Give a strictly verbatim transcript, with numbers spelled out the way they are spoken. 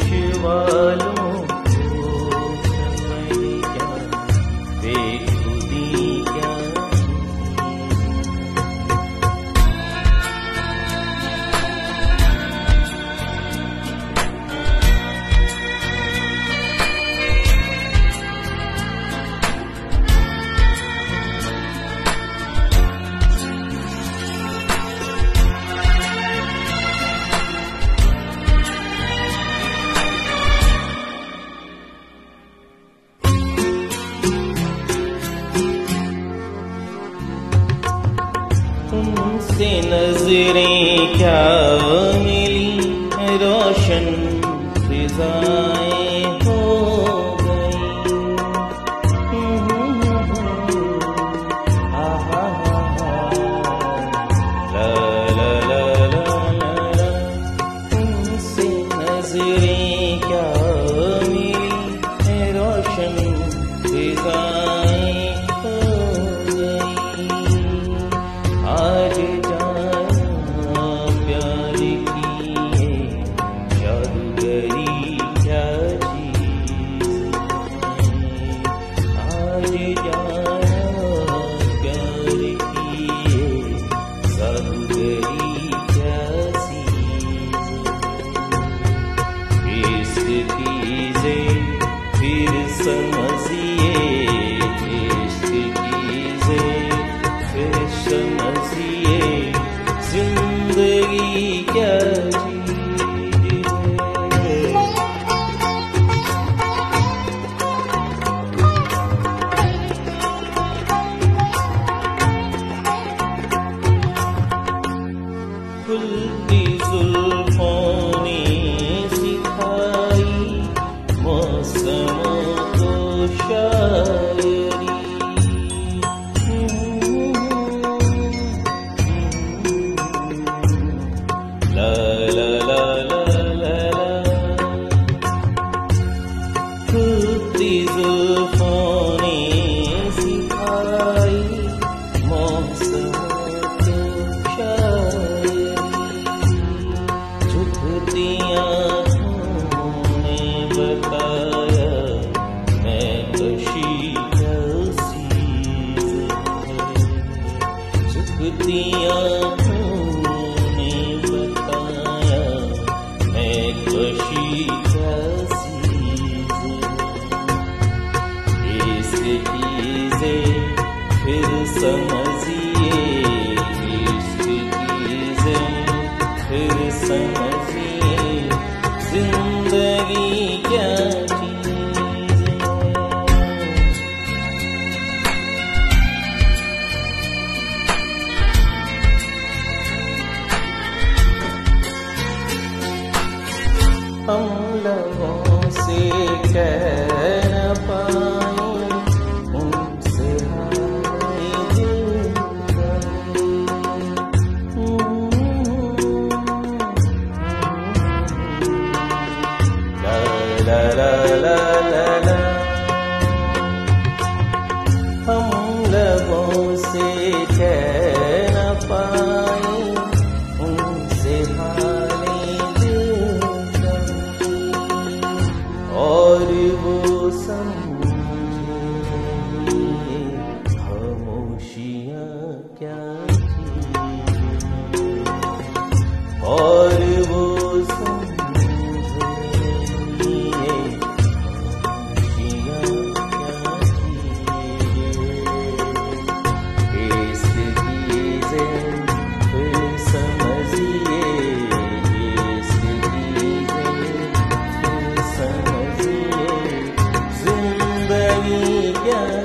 वालों को समय क्या बेखुदी क्या उनसे नजरें क्या मिली रोशन फिजाएं हो गई आहा ला ला ला ला ला उनसे नजरें क्या मिली रोशन फिजाएं हो गई आज फिर समझिए इश्क कीजिए फिर समझिए जिंदगी क्या चीज है। खुलती जुल्फों ने सिखाई मौसमों को शायरी ला ला ला ला ला खुलती जुल्फों ने सिखाई मौसमों को शायरी झुकती आँखों ने बताया मैं खुशी क्या चीज़ इश्क कीजिए फिर समझिए इश्क कीजिए फिर समझिए जिंदगी क्या हम लोगों से कह न पाए उनसे हाय दिल ला ला ला ला ला हम लोगों से कह न पाए उनसे हाय और वो समझे खामोशियाँ क्या चीज़ और वो समझे खामोशियाँ क्या चीज़ इश्क कीजिए फिर समझिए इश्क कीजिए फिर समझिए जिंदगी क्या